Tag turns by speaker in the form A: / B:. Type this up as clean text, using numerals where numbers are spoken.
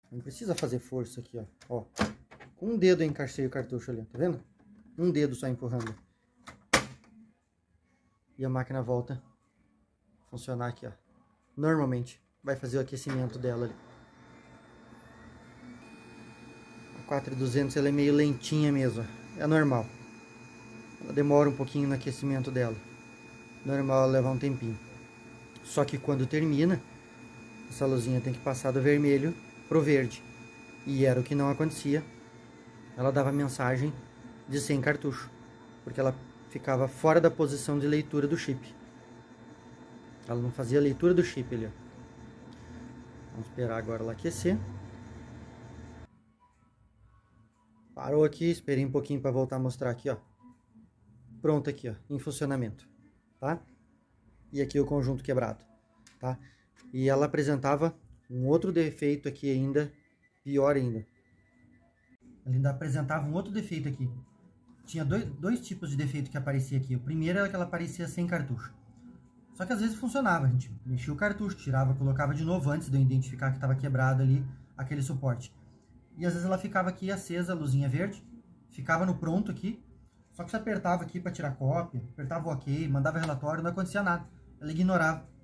A: Não precisa fazer força aqui, ó. Com um dedo eu encaixei o cartucho ali, tá vendo? Um dedo só empurrando. E a máquina volta a funcionar aqui, ó. Normalmente. Vai fazer o aquecimento dela ali. A 4200 ela é meio lentinha mesmo. É normal. Ela demora um pouquinho no aquecimento dela. Normal ela levar um tempinho. Só que quando termina, essa luzinha tem que passar do vermelho pro verde. E era o que não acontecia. Ela dava mensagem de sem cartucho. Porque ela ficava fora da posição de leitura do chip. Ela não fazia a leitura do chip ali, ó. Vamos esperar agora ela aquecer. Parou aqui, esperei um pouquinho para voltar a mostrar aqui, ó. Pronto aqui, ó, em funcionamento, tá? E aqui o conjunto quebrado, tá? E ela apresentava um outro defeito aqui ainda, pior ainda. Ela ainda apresentava um outro defeito aqui. Tinha dois tipos de defeito que aparecia aqui. O primeiro era que ela aparecia sem cartucho. Só que às vezes funcionava, a gente mexia o cartucho, tirava, colocava de novo antes de eu identificar que estava quebrado ali aquele suporte. E às vezes ela ficava aqui acesa, a luzinha verde, ficava no pronto aqui, só que você apertava aqui para tirar cópia, apertava o OK, mandava relatório, não acontecia nada, ela ignorava.